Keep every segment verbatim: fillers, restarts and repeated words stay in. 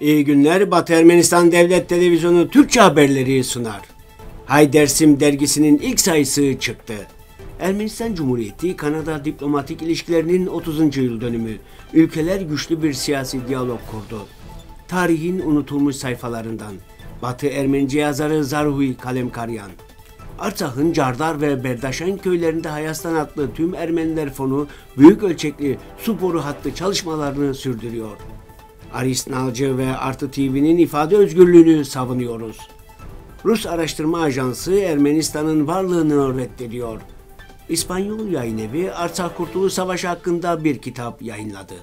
İyi günler. Batı Ermenistan Devlet Televizyonu Türkçe haberleri sunar. Hay Dersim dergisinin ilk sayısı çıktı. Ermenistan Cumhuriyeti, Kanada diplomatik ilişkilerinin otuzuncu yıl dönümü. Ülkeler güçlü bir siyasi diyalog kurdu. Tarihin unutulmuş sayfalarından. Batı Ermenice yazarı Zaruhi Kalemkaryan. Artsak'ın Cardar ve Berdaşen köylerinde Hayastan adlı tüm Ermeniler Fonu büyük ölçekli su boru hattı çalışmalarını sürdürüyor. Aris Nalcı ve Artı T V'nin ifade özgürlüğünü savunuyoruz. Rus Araştırma Ajansı Ermenistan'ın varlığını reddediyor. İspanyol Yayınevi Artsak Kurtuluş Savaşı hakkında bir kitap yayınladı.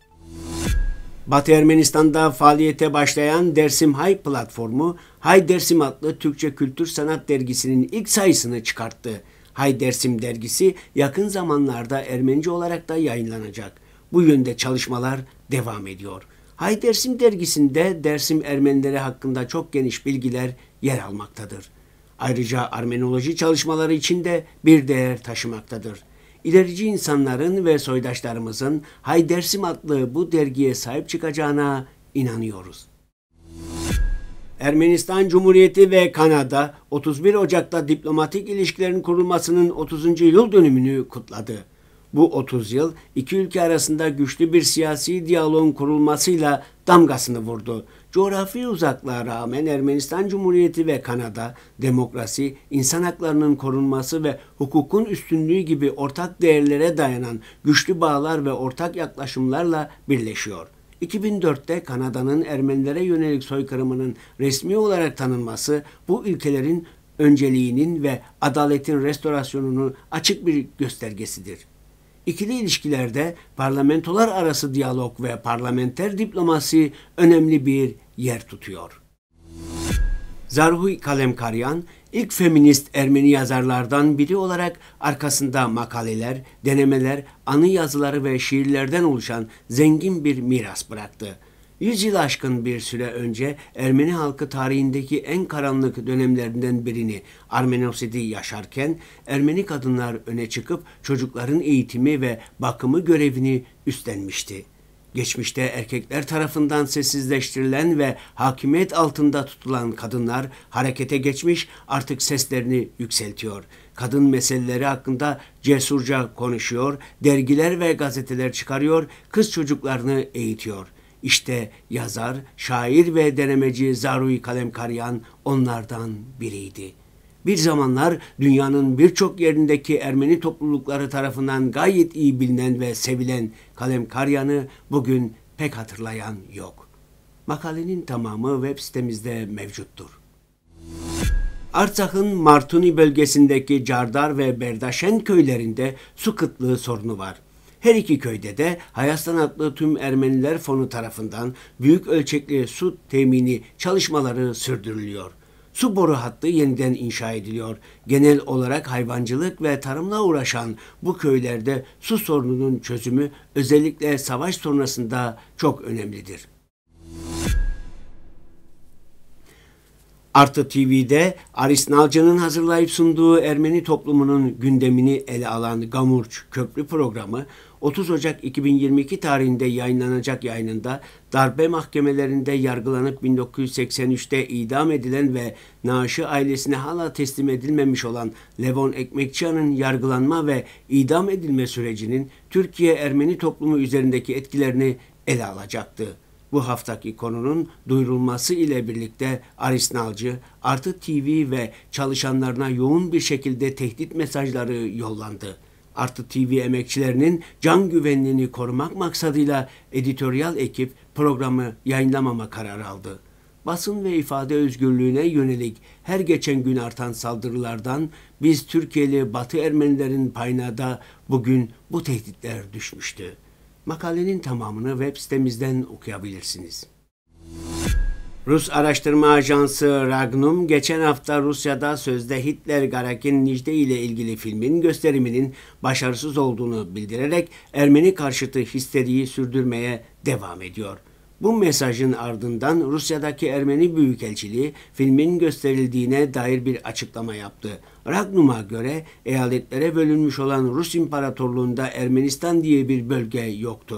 Batı Ermenistan'da faaliyete başlayan Dersim Hay platformu, Hay Dersim adlı Türkçe kültür sanat dergisinin ilk sayısını çıkarttı. Hay Dersim dergisi yakın zamanlarda Ermenice olarak da yayınlanacak. Bu yönde çalışmalar devam ediyor. Hay Dersim dergisinde Dersim Ermenileri hakkında çok geniş bilgiler yer almaktadır. Ayrıca Armenoloji çalışmaları için de bir değer taşımaktadır. İlerici insanların ve soydaşlarımızın Hay Dersim adlı bu dergiye sahip çıkacağına inanıyoruz. Ermenistan Cumhuriyeti ve Kanada otuz bir Ocak'ta diplomatik ilişkilerin kurulmasının otuzuncu yıl dönümünü kutladı. Bu otuz yıl iki ülke arasında güçlü bir siyasi diyaloğun kurulmasıyla damgasını vurdu. Coğrafi uzaklığa rağmen Ermenistan Cumhuriyeti ve Kanada, demokrasi, insan haklarının korunması ve hukukun üstünlüğü gibi ortak değerlere dayanan güçlü bağlar ve ortak yaklaşımlarla birleşiyor. iki bin dörtte Kanada'nın Ermenilere yönelik soykırımının resmi olarak tanınması bu ülkelerin önceliğinin ve adaletin restorasyonunu açık bir göstergesidir. İkili ilişkilerde parlamentolar arası diyalog ve parlamenter diplomasi önemli bir yer tutuyor. Zaruhi Kalemkaryan, ilk feminist Ermeni yazarlardan biri olarak arkasında makaleler, denemeler, anı yazıları ve şiirlerden oluşan zengin bir miras bıraktı. Yüz yıl aşkın bir süre önce Ermeni halkı tarihindeki en karanlık dönemlerinden birini Armenosidi yaşarken Ermeni kadınlar öne çıkıp çocukların eğitimi ve bakımı görevini üstlenmişti. Geçmişte erkekler tarafından sessizleştirilen ve hakimiyet altında tutulan kadınlar harekete geçmiş, artık seslerini yükseltiyor. Kadın meseleleri hakkında cesurca konuşuyor, dergiler ve gazeteler çıkarıyor, kız çocuklarını eğitiyor. İşte yazar, şair ve denemeci Zaruhi Kalemkaryan onlardan biriydi. Bir zamanlar dünyanın birçok yerindeki Ermeni toplulukları tarafından gayet iyi bilinen ve sevilen Kalemkaryan'ı bugün pek hatırlayan yok. Makalenin tamamı web sitemizde mevcuttur. Artsak'ın Martuni bölgesindeki Cardar ve Berdaşen köylerinde su kıtlığı sorunu var. Her iki köyde de Hayastan adlı tüm Ermeniler Fonu tarafından büyük ölçekli su temini çalışmaları sürdürülüyor. Su boru hattı yeniden inşa ediliyor. Genel olarak hayvancılık ve tarımla uğraşan bu köylerde su sorununun çözümü özellikle savaş sonrasında çok önemlidir. Artı T V'de Aris Nalcı'nın hazırlayıp sunduğu Ermeni toplumunun gündemini ele alan Gamurç Köprü programı otuz Ocak iki bin yirmi iki tarihinde yayınlanacak yayınında darbe mahkemelerinde yargılanıp bin dokuz yüz seksen üçte idam edilen ve naaşı ailesine hala teslim edilmemiş olan Levon Ekmekçian'ın yargılanma ve idam edilme sürecinin Türkiye Ermeni toplumu üzerindeki etkilerini ele alacaktı. Bu haftaki konunun duyurulması ile birlikte Aris Nalcı, Artı T V ve çalışanlarına yoğun bir şekilde tehdit mesajları yollandı. Artı T V emekçilerinin can güvenliğini korumak maksadıyla editoryal ekip programı yayınlamama kararı aldı. Basın ve ifade özgürlüğüne yönelik her geçen gün artan saldırılardan biz Türkiye'li Batı Ermenilerin payına da bugün bu tehditler düşmüştü. Makalenin tamamını web sitemizden okuyabilirsiniz. Rus Araştırma Ajansı Ragnum geçen hafta Rusya'da sözde Hitler Garakin Nicde ile ilgili filmin gösteriminin başarısız olduğunu bildirerek Ermeni karşıtı histeriyi sürdürmeye devam ediyor. Bu mesajın ardından Rusya'daki Ermeni Büyükelçiliği filmin gösterildiğine dair bir açıklama yaptı. Ragnum'a göre eyaletlere bölünmüş olan Rus İmparatorluğu'nda Ermenistan diye bir bölge yoktu.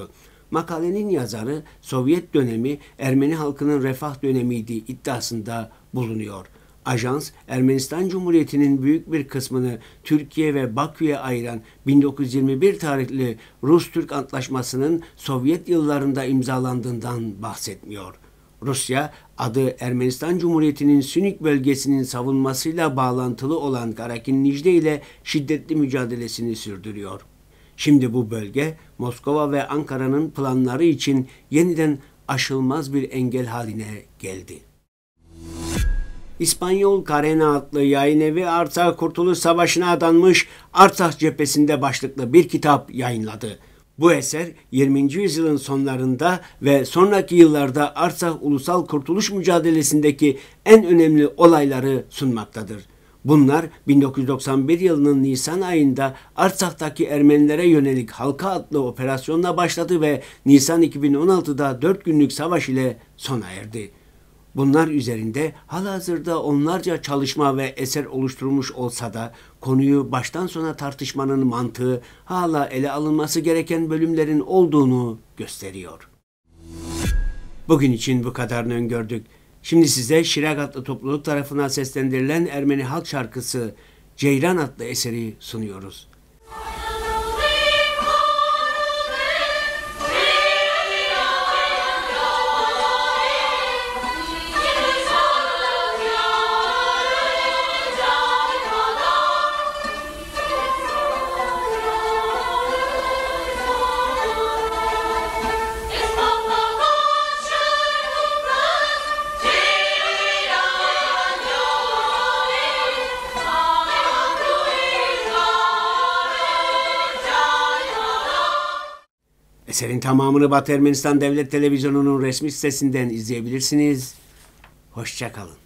Makalenin yazarı Sovyet dönemi Ermeni halkının refah dönemiydi iddiasında bulunuyor. Ajans, Ermenistan Cumhuriyeti'nin büyük bir kısmını Türkiye ve Bakü'ye ayıran bin dokuz yüz yirmi bir tarihli Rus-Türk Antlaşması'nın Sovyet yıllarında imzalandığından bahsetmiyor. Rusya, adı Ermenistan Cumhuriyeti'nin Sünik bölgesinin savunmasıyla bağlantılı olan Karakinlijde ile şiddetli mücadelesini sürdürüyor. Şimdi bu bölge, Moskova ve Ankara'nın planları için yeniden aşılmaz bir engel haline geldi. İspanyol Carena adlı yayın evi Artsakh Kurtuluş Savaşı'na adanmış Artsakh Cephesi'nde başlıklı bir kitap yayınladı. Bu eser yirminci yüzyılın sonlarında ve sonraki yıllarda Artsakh Ulusal Kurtuluş Mücadelesi'ndeki en önemli olayları sunmaktadır. Bunlar bin dokuz yüz doksan bir yılının Nisan ayında Artsakh'taki Ermenilere yönelik Halka adlı operasyonla başladı ve Nisan iki bin on altıda dört günlük savaş ile sona erdi. Bunlar üzerinde halihazırda onlarca çalışma ve eser oluşturulmuş olsa da konuyu baştan sona tartışmanın mantığı hala ele alınması gereken bölümlerin olduğunu gösteriyor. Bugün için bu kadarını öngördük. Şimdi size Şirak adlı topluluk tarafından seslendirilen Ermeni halk şarkısı Ceyran adlı eseri sunuyoruz. Eserin tamamını Batı Ermenistan Devlet Televizyonu'nun resmi sitesinden izleyebilirsiniz. Hoşça kalın.